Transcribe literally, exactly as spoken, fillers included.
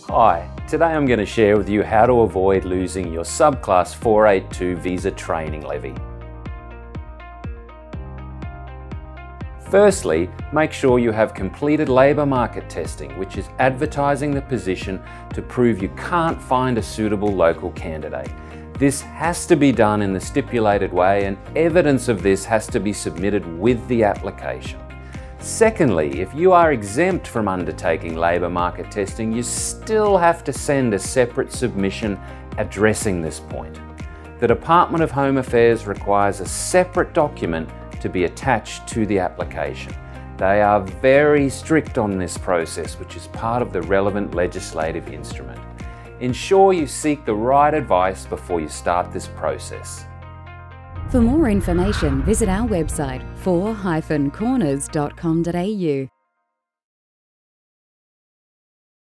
Hi, today I'm going to share with you how to avoid losing your subclass four eighty-two visa training levy. Firstly, make sure you have completed labour market testing, which is advertising the position to prove you can't find a suitable local candidate. This has to be done in the stipulated way, and evidence of this has to be submitted with the application. Secondly, if you are exempt from undertaking labour market testing, you still have to send a separate submission addressing this point. The Department of Home Affairs requires a separate document to be attached to the application. They are very strict on this process, which is part of the relevant legislative instrument. Ensure you seek the right advice before you start this process. For more information, visit our website four dash corners dot com dot A U.